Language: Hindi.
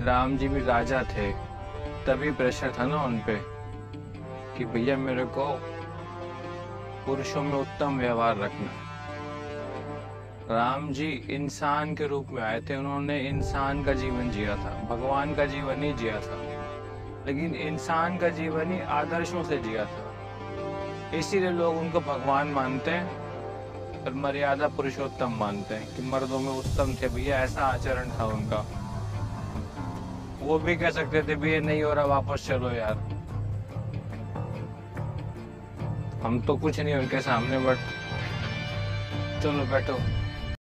राम जी भी राजा थे, तभी प्रेशर था ना उन पे कि भैया मेरे को पुरुषों में उत्तम व्यवहार रखना है। राम जी इंसान के रूप में आए थे, उन्होंने इंसान का जीवन जिया था, भगवान का जीवन ही जिया था, लेकिन इंसान का जीवन ही आदर्शों से जिया था। इसीलिए लोग उनको भगवान मानते हैं और मर्यादा पुरुषोत्तम मानते हैं कि मर्दों में उत्तम थे भैया, ऐसा आचरण था उनका। वो भी कह सकते थे भैया नहीं हो रहा, वापस चलो यार। हम तो कुछ नहीं उनके सामने, बट चलो बैठो।